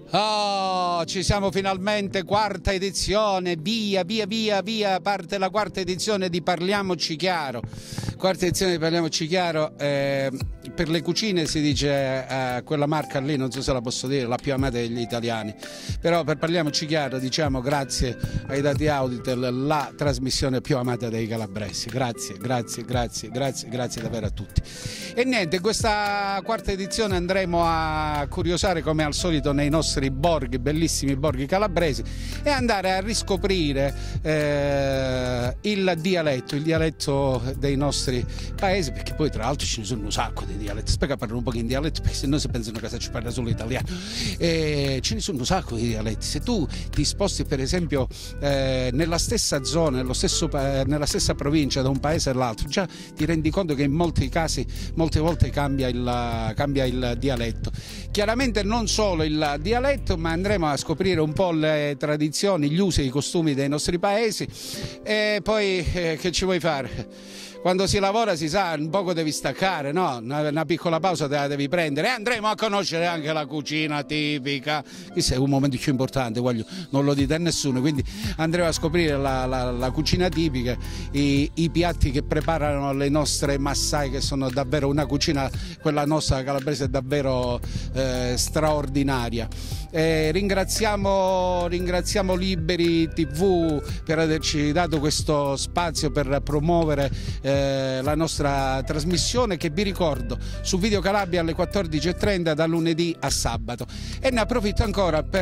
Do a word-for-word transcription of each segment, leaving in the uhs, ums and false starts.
Oh, ci siamo finalmente, quarta edizione, via, via, via, via, parte la quarta edizione di Parliamoci Chiaro. Quarta edizione di Parliamoci Chiaro, eh, per le cucine si dice eh, quella marca lì, non so se la posso dire, la più amata degli italiani, però per Parliamoci Chiaro diciamo grazie ai dati Auditel, la trasmissione più amata dei calabresi. Grazie, grazie, grazie, grazie, grazie davvero a tutti. E niente, questa quarta edizione andremo a curiosare come al solito nei nostri borghi, bellissimi borghi calabresi, e andare a riscoprire eh, il dialetto, il dialetto dei nostri paesi, perché poi tra l'altro ce ne sono un sacco di dialetti. Spiega, parlare un po' in dialetto, perché se no si pensano che ci parla solo italiano. E ce ne sono un sacco di dialetti. Se tu ti sposti per esempio eh, nella stessa zona, nello stesso, eh, nella stessa provincia da un paese all'altro, già ti rendi conto che in molti casi molte volte cambia il, cambia il dialetto. Chiaramente non solo il dialetto, ma andremo a scoprire un po' le tradizioni, gli usi e i costumi dei nostri paesi. E poi eh, che ci vuoi fare? Quando si lavora si sa, un poco devi staccare, no? Una, una piccola pausa te la devi prendere, e andremo a conoscere anche la cucina tipica. Questo è un momento più importante, voglio, non lo dite a nessuno, quindi andremo a scoprire la, la, la cucina tipica, i, i piatti che preparano le nostre massai, che sono davvero una cucina, quella nostra calabrese, è davvero eh, straordinaria. Eh, ringraziamo, ringraziamo Liberi tivù per averci dato questo spazio per promuovere eh, la nostra trasmissione, che vi ricordo su Video Calabria alle quattordici e trenta da lunedì a sabato. E ne approfitto ancora per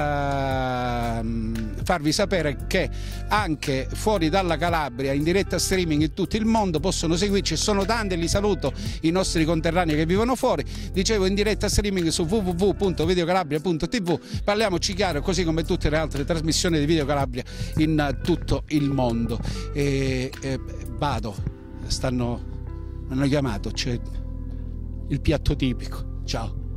eh, farvi sapere che anche fuori dalla Calabria, in diretta streaming in tutto il mondo, possono seguirci, sono tanti, li saluto, i nostri conterranei che vivono fuori. Dicevo, in diretta streaming su w w w punto videocalabria punto t v. Parliamoci Chiaro, così come tutte le altre trasmissioni di Video Calabria in tutto il mondo. E, e vado, stanno, mi hanno chiamato, c'è il piatto tipico. Ciao.